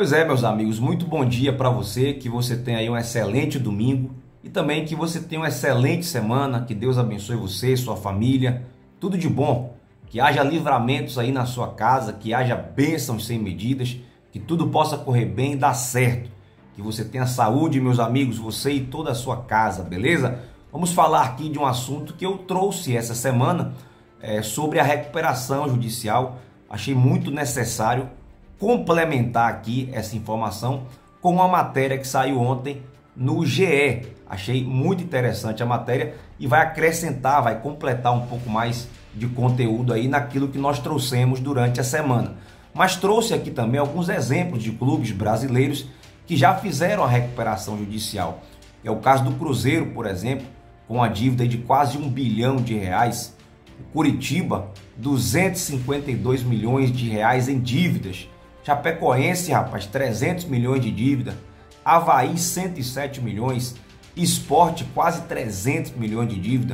Pois é, meus amigos, muito bom dia para você, que você tenha aí um excelente domingo e também que você tenha uma excelente semana, que Deus abençoe você, sua família, tudo de bom, que haja livramentos aí na sua casa, que haja bênçãos sem medidas, que tudo possa correr bem e dar certo, que você tenha saúde, meus amigos, você e toda a sua casa, beleza? Vamos falar aqui de um assunto que eu trouxe essa semana, sobre a recuperação judicial. Achei muito necessário complementar aqui essa informação com uma matéria que saiu ontem no GE. Achei muito interessante a matéria e vai acrescentar, vai completar um pouco mais de conteúdo aí naquilo que nós trouxemos durante a semana. Mas trouxe aqui também alguns exemplos de clubes brasileiros que já fizeram a recuperação judicial. É o caso do Cruzeiro, por exemplo, com a dívida de quase R$1 bilhão. O Curitiba, 252 milhões de reais em dívidas. Chapecoense, rapaz, 300 milhões de dívida. Avaí, 107 milhões. Sport, quase 300 milhões de dívida.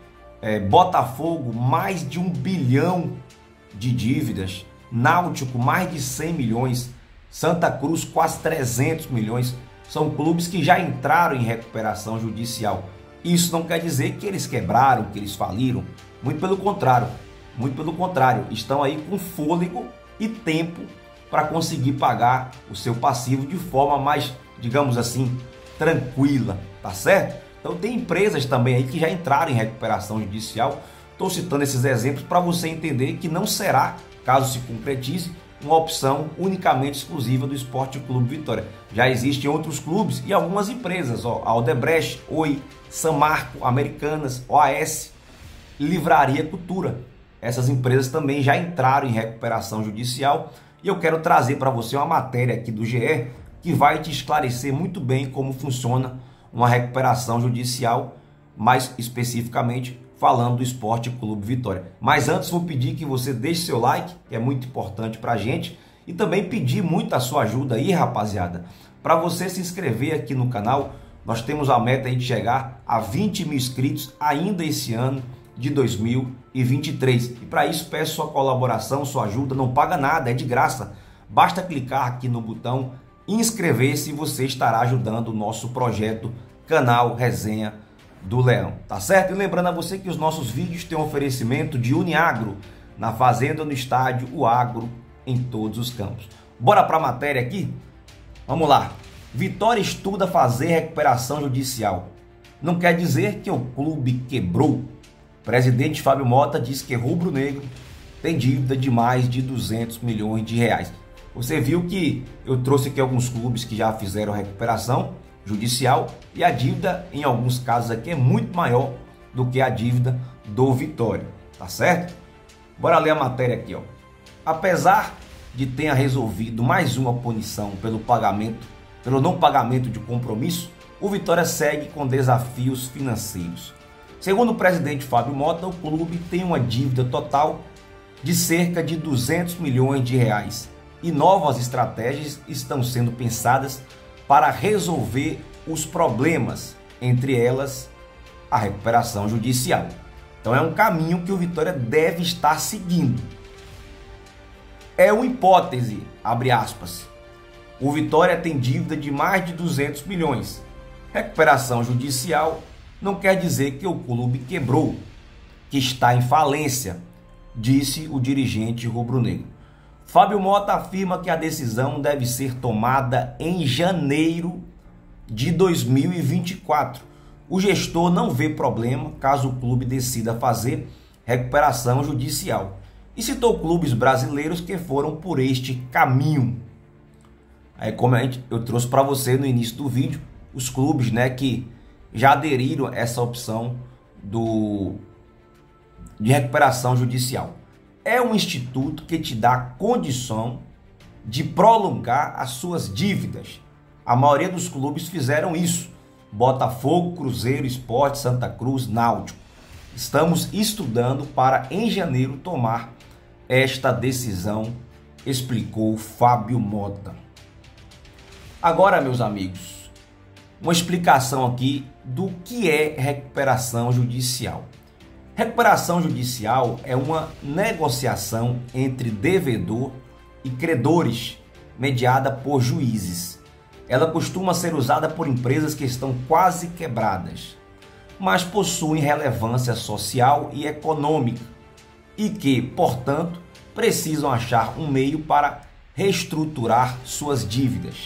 Botafogo, mais de 1 bilhão de dívidas. Náutico, mais de 100 milhões. Santa Cruz, quase 300 milhões. São clubes que já entraram em recuperação judicial. Isso não quer dizer que eles quebraram, que eles faliram. Muito pelo contrário, estão aí com fôlego e tempo para conseguir pagar o seu passivo de forma mais, digamos assim, tranquila, tá certo? Então tem empresas também aí que já entraram em recuperação judicial. Estou citando esses exemplos para você entender que não será, caso se concretize, uma opção unicamente exclusiva do Esporte Clube Vitória. Já existem outros clubes e algumas empresas, a Odebrecht, Oi, Samarco, Americanas, OAS, Livraria Cultura. Essas empresas também já entraram em recuperação judicial e eu quero trazer para você uma matéria aqui do GE que vai te esclarecer muito bem como funciona uma recuperação judicial, mais especificamente falando do Esporte Clube Vitória. Mas antes vou pedir que você deixe seu like, que é muito importante para a gente, e também pedir muito a sua ajuda aí, rapaziada, para você se inscrever aqui no canal. Nós temos a meta aí de chegar a 20 mil inscritos ainda esse ano de 2023. E para isso peço sua colaboração, sua ajuda, não paga nada, é de graça. Basta clicar aqui no botão inscrever-se e você estará ajudando o nosso projeto Canal Resenha do Leão, tá certo? E lembrando a você que os nossos vídeos têm um oferecimento de Uniagro, na fazenda, no estádio, o agro em todos os campos. Bora para a matéria aqui? Vamos lá. Vitória estuda fazer recuperação judicial. Não quer dizer que o clube quebrou. O presidente Fábio Mota diz que rubro-negro tem dívida de mais de 200 milhões de reais. Você viu que eu trouxe aqui alguns clubes que já fizeram recuperação judicial e a dívida, em alguns casos aqui, é muito maior do que a dívida do Vitória, tá certo? Bora ler a matéria aqui, ó. Apesar de tenha resolvido mais uma punição pelo não pagamento de compromisso, o Vitória segue com desafios financeiros. Segundo o presidente Fábio Mota, o clube tem uma dívida total de cerca de 200 milhões de reais e novas estratégias estão sendo pensadas para resolver os problemas, entre elas a recuperação judicial. Então é um caminho que o Vitória deve estar seguindo. É uma hipótese, abre aspas. O Vitória tem dívida de mais de 200 milhões. Recuperação judicial não quer dizer que o clube quebrou, que está em falência, disse o dirigente rubro-negro. Fábio Mota afirma que a decisão deve ser tomada em janeiro de 2024. O gestor não vê problema caso o clube decida fazer recuperação judicial e citou clubes brasileiros que foram por este caminho. Aí, como eu trouxe para você no início do vídeo, os clubes, que já aderiram a essa opção de recuperação judicial. É um instituto que te dá condição de prolongar as suas dívidas. A maioria dos clubes fizeram isso. Botafogo, Cruzeiro, Sport, Santa Cruz, Náutico. Estamos estudando para em janeiro tomar esta decisão, explicou Fábio Mota. Agora, meus amigos, uma explicação aqui do que é recuperação judicial. Recuperação judicial é uma negociação entre devedor e credores mediada por juízes. Ela costuma ser usada por empresas que estão quase quebradas, mas possuem relevância social e econômica e que, portanto, precisam achar um meio para reestruturar suas dívidas.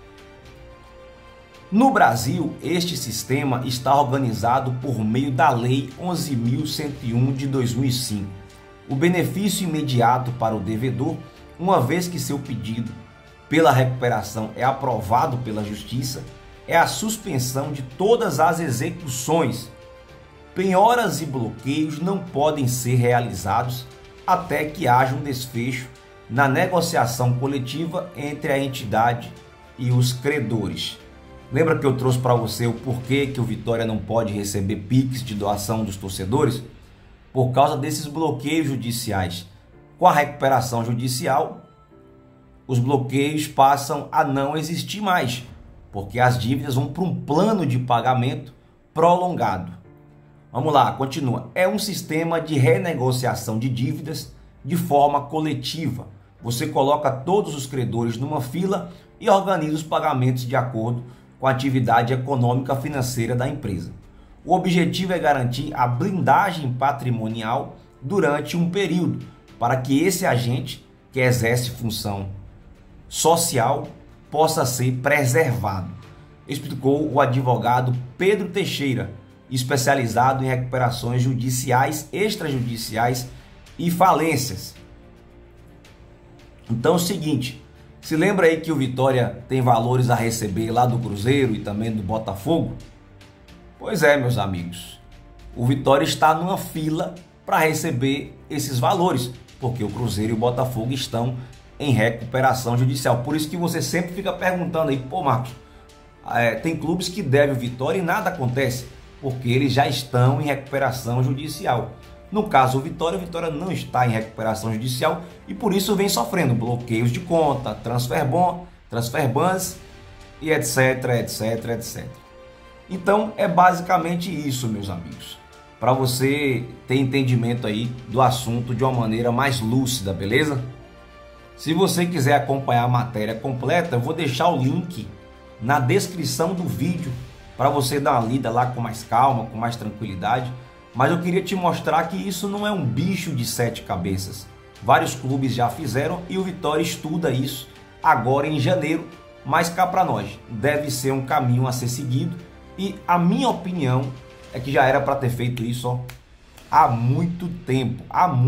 No Brasil, este sistema está organizado por meio da Lei 11.101 de 2005. O benefício imediato para o devedor, uma vez que seu pedido pela recuperação é aprovado pela Justiça, é a suspensão de todas as execuções. Penhoras e bloqueios não podem ser realizados até que haja um desfecho na negociação coletiva entre a entidade e os credores. Lembra que eu trouxe para você o porquê que o Vitória não pode receber Pix de doação dos torcedores? Por causa desses bloqueios judiciais. Com a recuperação judicial, os bloqueios passam a não existir mais, porque as dívidas vão para um plano de pagamento prolongado. Vamos lá, continua. É um sistema de renegociação de dívidas de forma coletiva. Você coloca todos os credores numa fila e organiza os pagamentos de acordo com a atividade econômica financeira da empresa. O objetivo é garantir a blindagem patrimonial durante um período, para que esse agente que exerce função social possa ser preservado, explicou o advogado Pedro Teixeira, especializado em recuperações judiciais, extrajudiciais e falências. Então é o seguinte, se lembra aí que o Vitória tem valores a receber lá do Cruzeiro e também do Botafogo? Pois é, meus amigos, o Vitória está numa fila para receber esses valores, porque o Cruzeiro e o Botafogo estão em recuperação judicial. Por isso que você sempre fica perguntando aí, pô Marcos, tem clubes que devem o Vitória e nada acontece, porque eles já estão em recuperação judicial. No caso, o Vitória não está em recuperação judicial e por isso vem sofrendo bloqueios de conta, transferbans e etc, etc, etc. Então é basicamente isso, meus amigos, para você ter entendimento aí do assunto de uma maneira mais lúcida, beleza? Se você quiser acompanhar a matéria completa, eu vou deixar o link na descrição do vídeo para você dar uma lida lá com mais calma, com mais tranquilidade. Mas eu queria te mostrar que isso não é um bicho de 7 cabeças. Vários clubes já fizeram e o Vitória estuda isso agora em janeiro, mas cá para nós deve ser um caminho a ser seguido e a minha opinião é que já era para ter feito isso há muito tempo,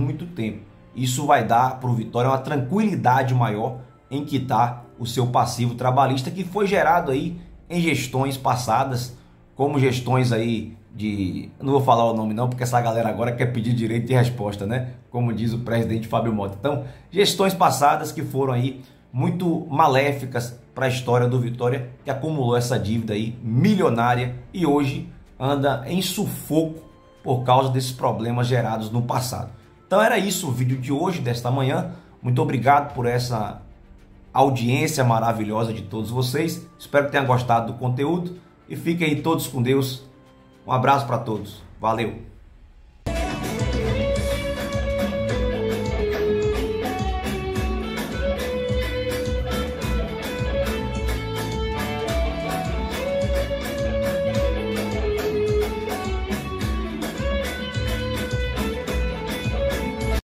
Isso vai dar para o Vitória uma tranquilidade maior em quitar o seu passivo trabalhista que foi gerado aí em gestões passadas, como gestões aí não vou falar o nome não, porque essa galera agora quer pedir direito de resposta, né? Como diz o presidente Fábio Mota. Então, gestões passadas que foram aí muito maléficas para a história do Vitória, que acumulou essa dívida aí milionária e hoje anda em sufoco por causa desses problemas gerados no passado. Então era isso o vídeo de hoje, desta manhã. Muito obrigado por essa audiência maravilhosa de todos vocês. Espero que tenham gostado do conteúdo e fiquem aí todos com Deus. Um abraço para todos. Valeu!